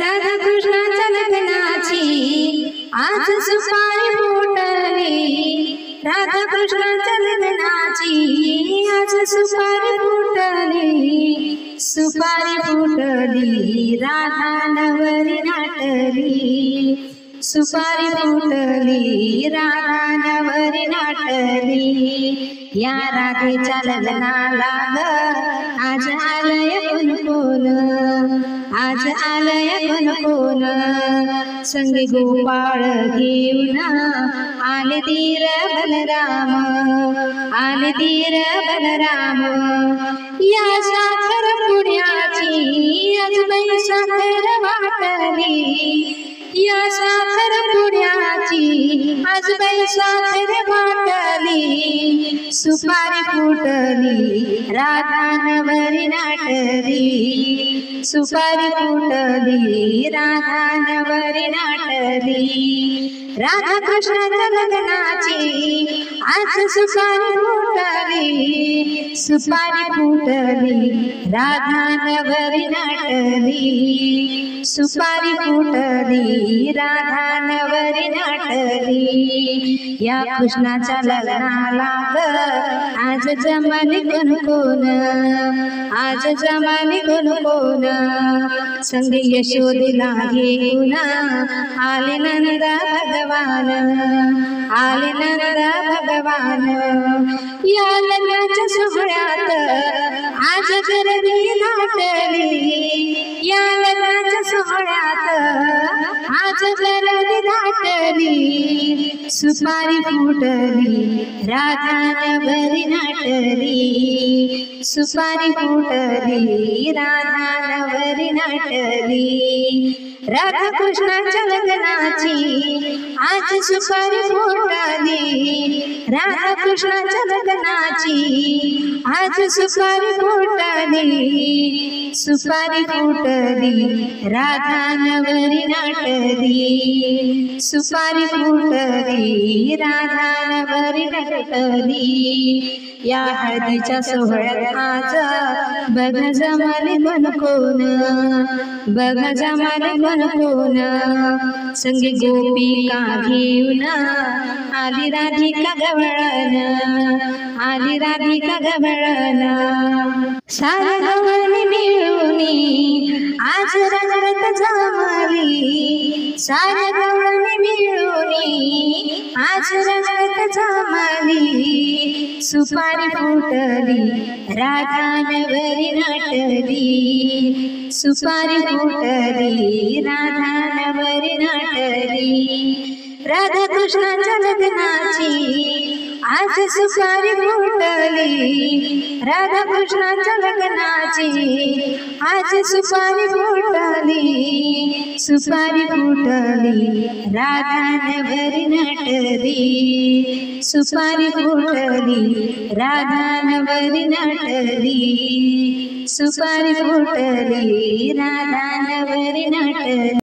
राधा कृष्णाच्या लग्नाची आज सुपारी फुटली, राधा कृष्णाच्या लग्नाची आज सुपारी फुटली, सुपारी फुटली राधा नवरी नाटली, सुपारी फुटली राधा नवरी नाटली। या राधेच्या लग्नाला आज आलय कोण, आज आलय कोण, संगी गोपाळ घेऊन आले धीर बलराम, आले धीर बलराम। या साखर पुण्याची आज बाई साखर वाटली, या साखर पुण्याची आज बाई साखर वाटली, सुपारी फुटली राधा नवरी नाटली, सुपारी फुटली राधा नवरी नाटली। राधा कृष्णाच्या लग्नाची आज सुपारी फुटली, सुपारी फुटली राधा नवरी नाटली, सुपारी फुटली राधा नवरी नाटली। या कृष्णाच्या लग्नाला आज जमाने कोण, आज जमाने कोण, संग यशोदेला घेऊन आले नंद भगवान, आले नंद भगवान। या लग्नाच्या सोहळ्यात आज गर्दी दाटली, या लग्नाच्या सोहळ्यात आज गर्दी दाटली, सुपारी फुटली राधा नवरी नाटली, सुपारी फुटली राधा नवरी नाटली। राधा कृष्णाच्या लग्नाची आज सुपारी फुटली, राधा कृष्णाच्या लग्नाची आज सुपारी फुटली, सुपारी फुटली राधा नवरी नाटली, सुपारी फुटली राधा नवरी नाटली। या हळदीच्या सोहळ्यात आज बघ जमाले कोण, बघ जमाले कोण, संगी गोपिका घेऊन आली राधिका गवळण, आली राधिका गवळण। साऱ्या गवळणी मिळून आज रंगत जमली, साऱ्या गवळणी मिळून आज रंगत जमली, सुपारी फुटली राधा नवरी नाटली, सुपारी फुटली राधा नवरी नाटली। राधा कृष्णाच्या लग्नाची आज सुपारी फुटली, राधा कृष्णाच्या लग्नाची आज सुपारी फुटली, सुपारी फुटली राधा नवरी नाटली, सुपारी फुटली राधा नवरी नाटली, सुपारी फुटली राधा नवरी नाटली।